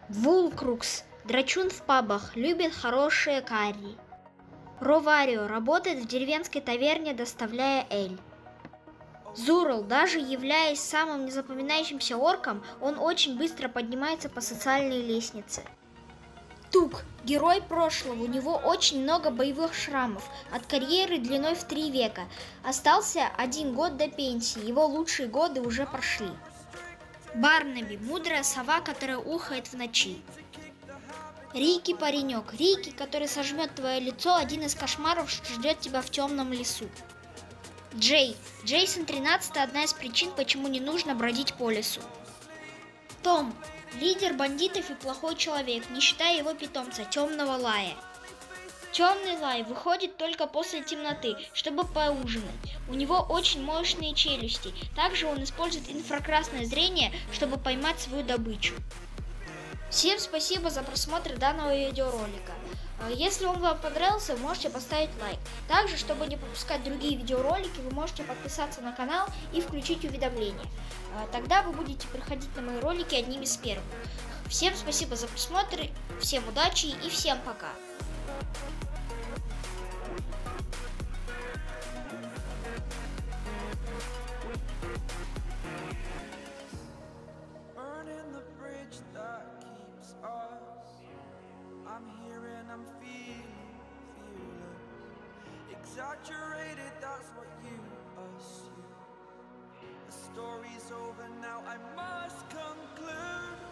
Вулкрукс. Драчун в пабах, любит хорошие карри. Роварио работает в деревенской таверне, доставляя эль. Зурл, даже являясь самым незапоминающимся орком, он очень быстро поднимается по социальной лестнице. Тук, герой прошлого, у него очень много боевых шрамов, от карьеры длиной в 3 века. Остался 1 год до пенсии, его лучшие годы уже прошли. Барнаби, мудрая сова, которая ухает в ночи. Рики паренек, Рики, который сожмет твое лицо, один из кошмаров, что ждет тебя в темном лесу. Джей, Джейсон 13 одна из причин, почему не нужно бродить по лесу. Том, лидер бандитов и плохой человек, не считая его питомца, темного лая. Темный лай выходит только после темноты, чтобы поужинать. У него очень мощные челюсти. Также он использует инфракрасное зрение, чтобы поймать свою добычу. Всем спасибо за просмотр данного видеоролика. Если он вам понравился, можете поставить лайк. Также, чтобы не пропускать другие видеоролики, вы можете подписаться на канал и включить уведомления. Тогда вы будете приходить на мои ролики одними из первых. Всем спасибо за просмотр, всем удачи и всем пока. I'm here and I'm feeling fearless. Exaggerated, that's what you assume. The story's over now, I must conclude.